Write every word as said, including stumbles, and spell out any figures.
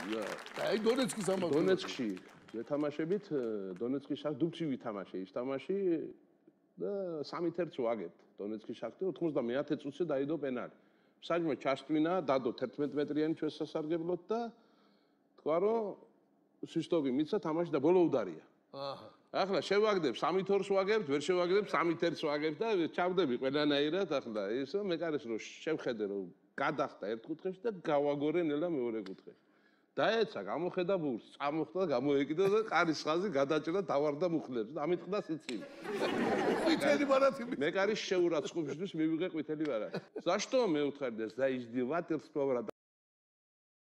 აი დონეცკის ამბავი. დონეცკში ვეთამაშებით, დონეცკის შახტი დუბცი ვითამაშე ის თამაში და სამი თერთს ვაგებთ. დონეცკის შახტი ოთხმოცდამეათე წუთზე დაიდო პენალი. საჭმე ჩასტვინა, დადო თერთმეტ მეტრიანი ჩვენს სასარგებლოდ და თქვა რომ სვისტობი მიცა თამაში და ბოლო უდარია. აჰა. ახლა შევაგდებ სამი თორს ვაგებთ, ვერ შევაგდებ სამი თერთს ვაგებთ და ჩავდები ყველანაირად ახლა ისო მეკარეს რომ შევხედე რომ გადახდა ერთ კუთხეში და გავაგორე ნელა მეორე კუთხეში. დაეცა, გამოხედა ბურს, წამოხდა და გამოეკიდა და ყარის ხაზი გადაჭრა დავარდა მუხლებს და ამით ყდა სიცილი. ყვითელი ბარათი. მეკარის შეურაცხყოფისთვის მივიღე ყვითელი ბარათი. За что მე უთხარი და за издевательство